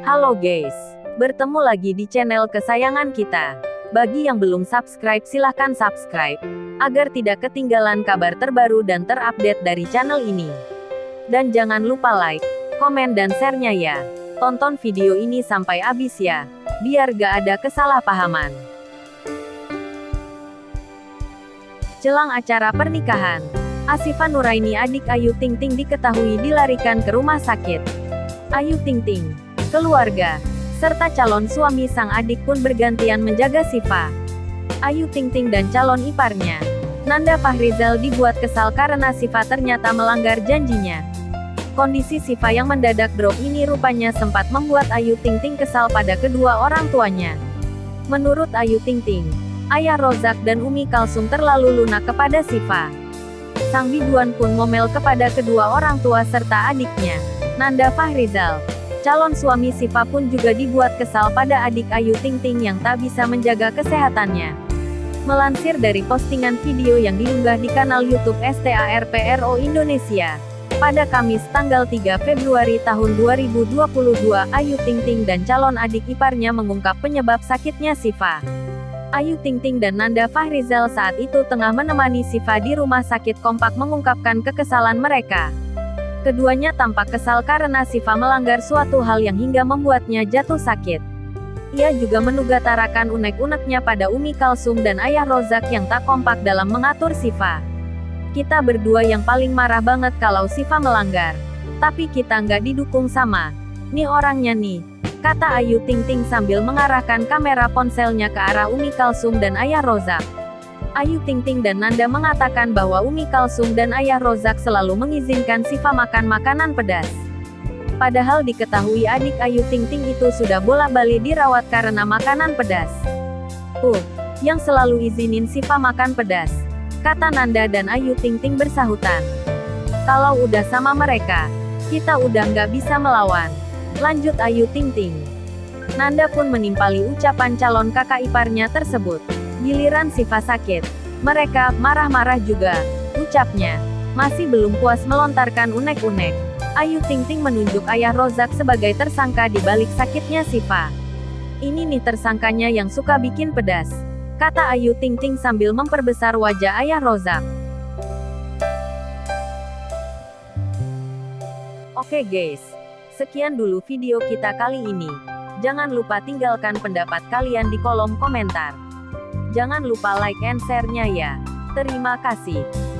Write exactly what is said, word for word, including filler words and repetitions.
Halo guys, bertemu lagi di channel kesayangan kita. Bagi yang belum subscribe silahkan subscribe, agar tidak ketinggalan kabar terbaru dan terupdate dari channel ini. Dan jangan lupa like, komen dan share-nya ya. Tonton video ini sampai habis ya, biar gak ada kesalahpahaman. Jelang acara pernikahan, Ashifa Nuraini adik Ayu Ting Ting diketahui dilarikan ke rumah sakit. Ayu Ting Ting, keluarga, serta calon suami sang adik pun bergantian menjaga Shiva. Ayu Ting Ting dan calon iparnya, Nanda Fahrizal dibuat kesal karena Shiva ternyata melanggar janjinya. Kondisi Shiva yang mendadak drop ini rupanya sempat membuat Ayu Ting Ting kesal pada kedua orang tuanya. Menurut Ayu Ting Ting, Ayah Rozak dan Umi Kalsum terlalu lunak kepada Shiva. Sang biduan pun ngomel kepada kedua orang tua serta adiknya, Nanda Fahrizal. Calon suami Shiva pun juga dibuat kesal pada adik Ayu Ting Ting yang tak bisa menjaga kesehatannya. Melansir dari postingan video yang diunggah di kanal YouTube STARPRO Indonesia, pada Kamis tanggal tiga Februari tahun dua ribu dua puluh dua, Ayu Ting Ting dan calon adik iparnya mengungkap penyebab sakitnya Shiva. Ayu Ting Ting dan Nanda Fahrizal saat itu tengah menemani Shiva di rumah sakit kompak mengungkapkan kekesalan mereka. Keduanya tampak kesal karena Shiva melanggar suatu hal yang hingga membuatnya jatuh sakit. Ia juga menugutarakan unek-uneknya pada Umi Kalsum dan Ayah Rozak yang tak kompak dalam mengatur Shiva. Kita berdua yang paling marah banget kalau Shiva melanggar. Tapi kita nggak didukung sama nih orangnya nih, kata Ayu Ting Ting sambil mengarahkan kamera ponselnya ke arah Umi Kalsum dan Ayah Rozak. Ayu Ting Ting dan Nanda mengatakan bahwa Umi Kalsum dan Ayah Rozak selalu mengizinkan Shiva makan makanan pedas. Padahal diketahui adik Ayu Ting Ting itu sudah bolak-balik dirawat karena makanan pedas. Uh, yang selalu izinin Shiva makan pedas, kata Nanda dan Ayu Ting Ting bersahutan. Kalau udah sama mereka, kita udah nggak bisa melawan, lanjut Ayu Ting Ting. Nanda pun menimpali ucapan calon kakak iparnya tersebut. Giliran Shiva sakit, mereka marah-marah juga, ucapnya. Masih belum puas melontarkan unek-unek, Ayu Ting Ting menunjuk Ayah Rozak sebagai tersangka di balik sakitnya Shiva. Ini nih tersangkanya yang suka bikin pedas, kata Ayu Ting Ting sambil memperbesar wajah Ayah Rozak. Oke guys, sekian dulu video kita kali ini. Jangan lupa tinggalkan pendapat kalian di kolom komentar. Jangan lupa like and share-nya ya. Terima kasih.